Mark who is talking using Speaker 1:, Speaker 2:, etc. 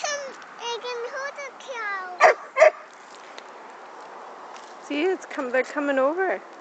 Speaker 1: I can hold a cow.
Speaker 2: See, they're coming over.